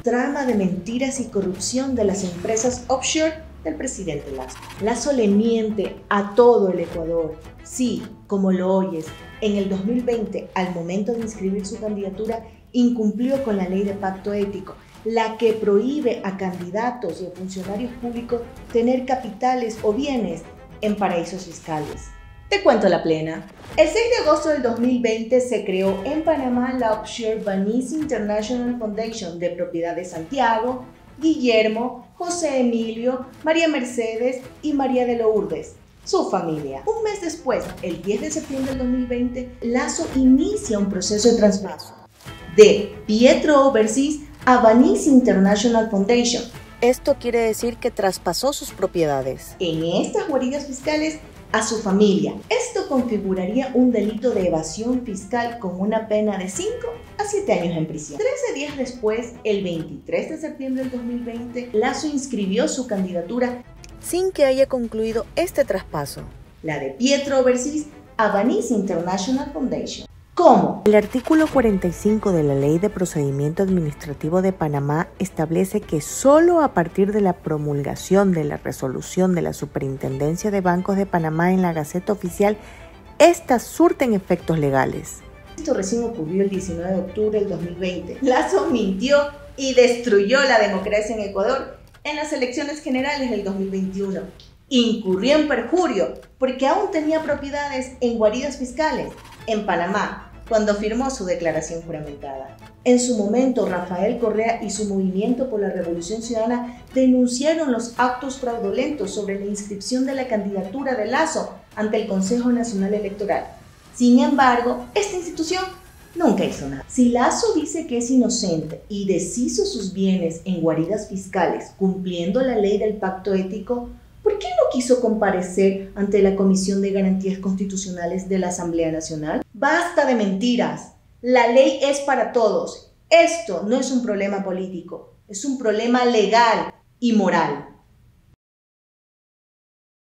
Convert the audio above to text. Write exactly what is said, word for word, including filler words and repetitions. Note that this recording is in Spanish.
trama de mentiras y corrupción de las empresas offshore del presidente Lasso. Lasso le miente a todo el Ecuador. Sí, como lo oyes, en el dos mil veinte, al momento de inscribir su candidatura, incumplió con la ley de pacto ético, la que prohíbe a candidatos y a funcionarios públicos tener capitales o bienes en paraísos fiscales. Te cuento la plena. El seis de agosto del dos mil veinte se creó en Panamá la offshore Banis International Foundation de propiedad de Santiago, Guillermo, José Emilio, María Mercedes y María de Lourdes, su familia. Un mes después, el diez de septiembre del dos mil veinte, Lasso inicia un proceso de traspaso de Pietro Overseas a Banis International Foundation. Esto quiere decir que traspasó sus propiedades En estas guaridas fiscales a su familia. Esto configuraría un delito de evasión fiscal con una pena de cinco a siete años en prisión. trece días después, el veintitrés de septiembre del dos mil veinte, Lasso inscribió su candidatura sin que haya concluido este traspaso, la de Pietro Overseas a Banis International Foundation. ¿Cómo? El artículo cuarenta y cinco de la Ley de Procedimiento Administrativo de Panamá establece que solo a partir de la promulgación de la resolución de la Superintendencia de Bancos de Panamá en la Gaceta Oficial, estas surten efectos legales. Esto recién ocurrió el diecinueve de octubre del dos mil veinte. Lasso mintió y destruyó la democracia en Ecuador en las elecciones generales del dos mil veintiuno. Incurrió en perjurio porque aún tenía propiedades en guaridas fiscales en Panamá cuando firmó su declaración juramentada. En su momento, Rafael Correa y su Movimiento por la Revolución Ciudadana denunciaron los actos fraudulentos sobre la inscripción de la candidatura de Lasso ante el Consejo Nacional Electoral. Sin embargo, esta institución nunca hizo nada. Si Lasso dice que es inocente y deshizo sus bienes en guaridas fiscales cumpliendo la ley del pacto ético, ¿por qué no quiso comparecer ante la Comisión de Garantías Constitucionales de la Asamblea Nacional? ¡Basta de mentiras! La ley es para todos. Esto no es un problema político, es un problema legal y moral.